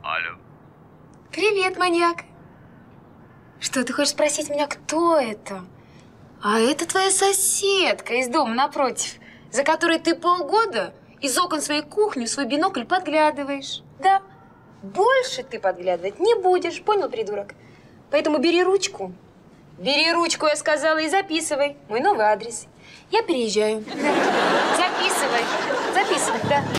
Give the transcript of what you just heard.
Алло. Привет, маньяк. Что, ты хочешь спросить меня, кто это? А это твоя соседка из дома напротив, за которой ты полгода из окон своей кухни в свой бинокль подглядываешь. Да. Больше ты подглядывать не будешь, понял, придурок? Поэтому бери ручку. Бери ручку, я сказала, и записывай мой новый адрес. Я переезжаю. Да. Записывай. Записывай, да.